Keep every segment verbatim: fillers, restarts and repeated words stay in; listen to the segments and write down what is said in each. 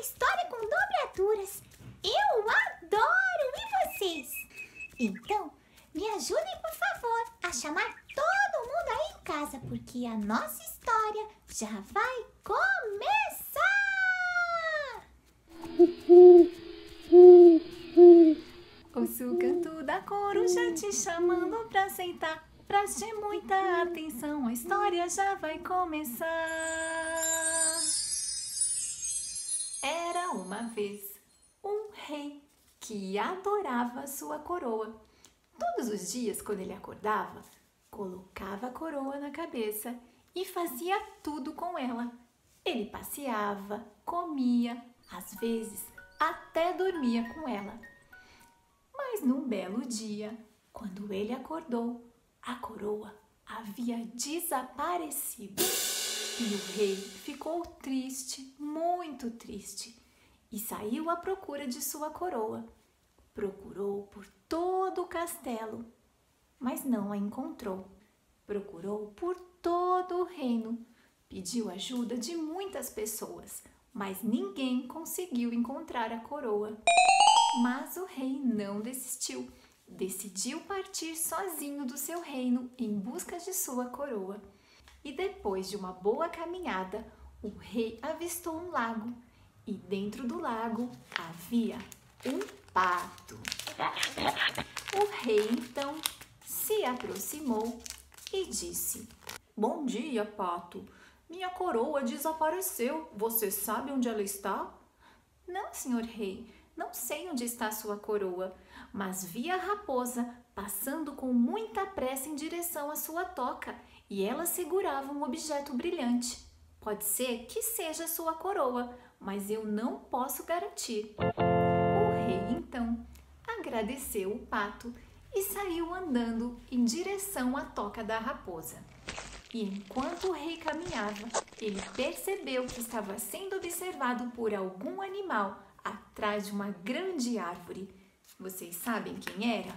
história com dobraturas. Eu adoro! E vocês? Então, me ajudem, por favor, a chamar todo mundo aí em casa, porque a nossa história já vai começar! Ouço o canto da coruja te chamando pra sentar. Preste muita atenção, a história já vai começar. Era uma vez um rei que adorava sua coroa. Todos os dias, quando ele acordava, colocava a coroa na cabeça e fazia tudo com ela. Ele passeava, comia, às vezes até dormia com ela. Mas num belo dia, quando ele acordou, a coroa havia desaparecido. E o rei ficou triste, muito triste, e saiu à procura de sua coroa. Procurou por todo o castelo, mas não a encontrou. Procurou por todo o reino, pediu ajuda de muitas pessoas, mas ninguém conseguiu encontrar a coroa. Mas o rei não desistiu. Decidiu partir sozinho do seu reino em busca de sua coroa. E depois de uma boa caminhada, o rei avistou um lago. E dentro do lago havia um pato. O rei então se aproximou e disse: "Bom dia, pato. Minha coroa desapareceu. Você sabe onde ela está?" "Não, senhor rei. Não sei onde está sua coroa, mas vi a raposa passando com muita pressa em direção à sua toca e ela segurava um objeto brilhante. Pode ser que seja sua coroa, mas eu não posso garantir." O rei, então, agradeceu o pato e saiu andando em direção à toca da raposa. E enquanto o rei caminhava, ele percebeu que estava sendo observado por algum animal atrás de uma grande árvore. Vocês sabem quem era?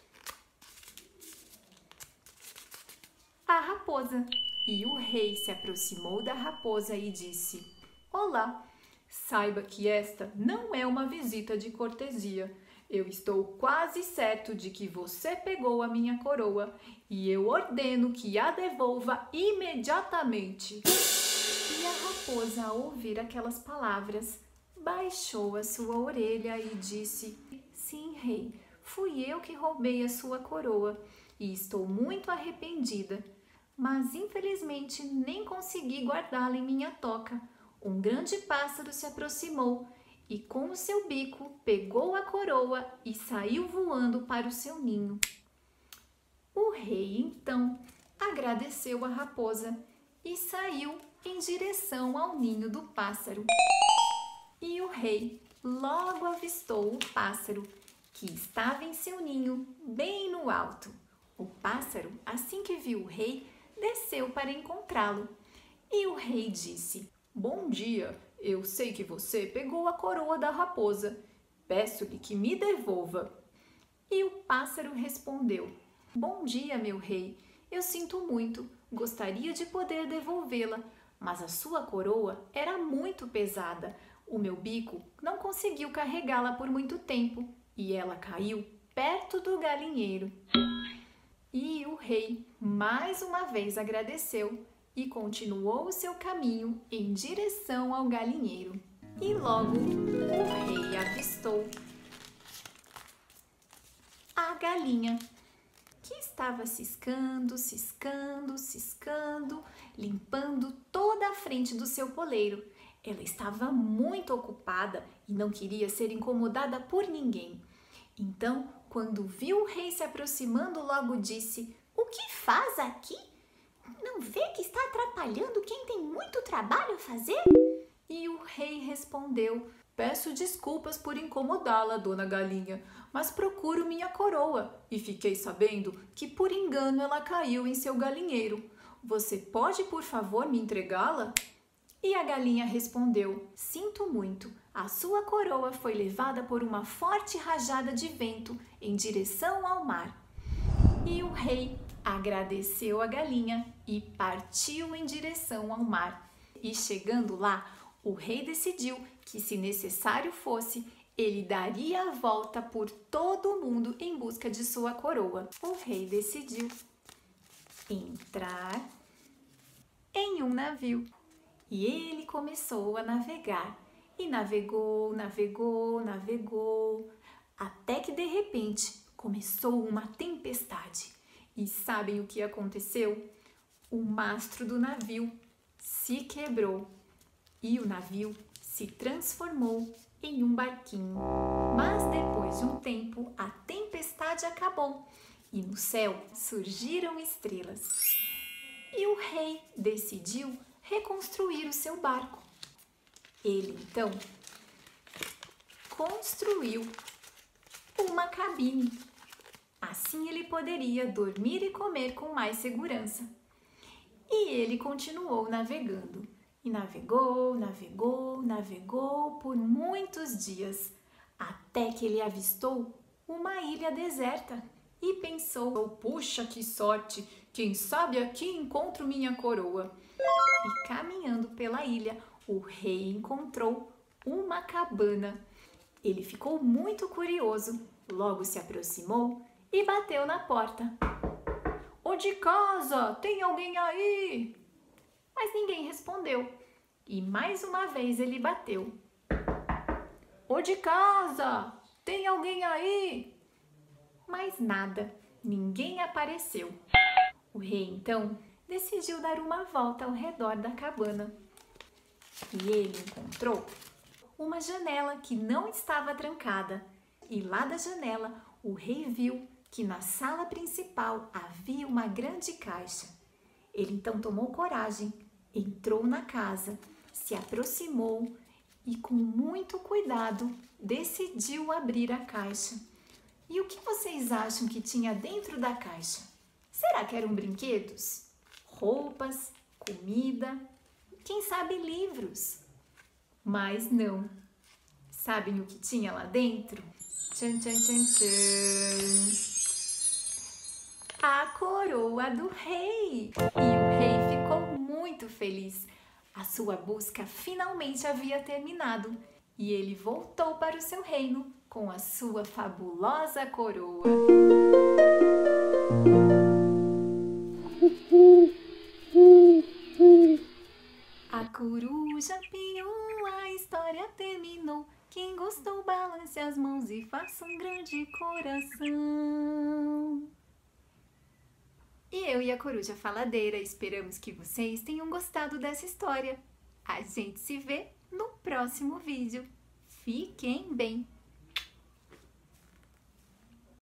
A raposa. E o rei se aproximou da raposa e disse: "Olá, saiba que esta não é uma visita de cortesia. Eu estou quase certo de que você pegou a minha coroa e eu ordeno que a devolva imediatamente." E a raposa, ao ouvir aquelas palavras, baixou a sua orelha e disse: "Sim, rei, fui eu que roubei a sua coroa e estou muito arrependida, mas infelizmente nem consegui guardá-la em minha toca. Um grande pássaro se aproximou e com o seu bico pegou a coroa e saiu voando para o seu ninho." O rei então agradeceu a raposa e saiu em direção ao ninho do pássaro. E o rei logo avistou o pássaro, que estava em seu ninho, bem no alto. O pássaro, assim que viu o rei, desceu para encontrá-lo. E o rei disse: "Bom dia, eu sei que você pegou a coroa da raposa. Peço-lhe que me devolva." E o pássaro respondeu: "Bom dia, meu rei. Eu sinto muito, gostaria de poder devolvê-la, mas a sua coroa era muito pesada. O meu bico não conseguiu carregá-la por muito tempo e ela caiu perto do galinheiro." E o rei mais uma vez agradeceu e continuou o seu caminho em direção ao galinheiro. E logo o rei avistou a galinha, que estava ciscando, ciscando, ciscando, limpando toda a frente do seu poleiro. Ela estava muito ocupada e não queria ser incomodada por ninguém. Então, quando viu o rei se aproximando, logo disse: "O que faz aqui? Não vê que está atrapalhando quem tem muito trabalho a fazer?" E o rei respondeu: "Peço desculpas por incomodá-la, dona Galinha, mas procuro minha coroa e fiquei sabendo que por engano ela caiu em seu galinheiro. Você pode, por favor, me entregá-la?" E a galinha respondeu: "Sinto muito, a sua coroa foi levada por uma forte rajada de vento em direção ao mar." E o rei agradeceu a galinha e partiu em direção ao mar. E chegando lá, O rei decidiu que, se necessário fosse, ele daria a volta por todo o mundo em busca de sua coroa. O rei decidiu entrar em um navio e ele começou a navegar. E navegou, navegou, navegou, até que de repente começou uma tempestade. E sabem o que aconteceu? O mastro do navio se quebrou e o navio se transformou em um barquinho. Mas depois de um tempo, a tempestade acabou e no céu surgiram estrelas. E o rei decidiu reconstruir o seu barco. Ele então construiu uma cabine. Assim ele poderia dormir e comer com mais segurança. E ele continuou navegando. E navegou, navegou, navegou por muitos dias, até que ele avistou uma ilha deserta e pensou: puxa, que sorte! Quem sabe aqui encontro minha coroa. E caminhando pela ilha, o rei encontrou uma cabana. Ele ficou muito curioso, logo se aproximou e bateu na porta. "Ô de casa, tem alguém aí?" Mas ninguém respondeu. E mais uma vez ele bateu. "Ô de casa, tem alguém aí?" Mas nada, ninguém apareceu. O rei então decidiu dar uma volta ao redor da cabana. E ele encontrou uma janela que não estava trancada. E lá da janela, o rei viu que na sala principal havia uma grande caixa. Ele então tomou coragem, entrou na casa, se aproximou e com muito cuidado decidiu abrir a caixa. E o que vocês acham que tinha dentro da caixa? Será que eram brinquedos? Roupas? Comida? Quem sabe livros? Mas não. Sabem o que tinha lá dentro? Tchan, tchan, tchan, tchan. A coroa do rei! E o rei ficou muito feliz. A sua busca finalmente havia terminado e ele voltou para o seu reino com a sua fabulosa coroa. A coruja piou, a história terminou. Quem gostou, balance as mãos e faça um grande coração. E eu e a Coruja Faladeira esperamos que vocês tenham gostado dessa história. A gente se vê no próximo vídeo. Fiquem bem!